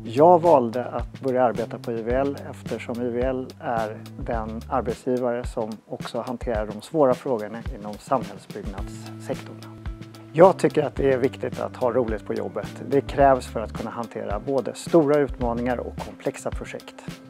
Jag valde att börja arbeta på IVL eftersom IVL är den arbetsgivare som också hanterar de svåra frågorna inom samhällsbyggnadssektorn. Jag tycker att det är viktigt att ha roligt på jobbet. Det krävs för att kunna hantera både stora utmaningar och komplexa projekt.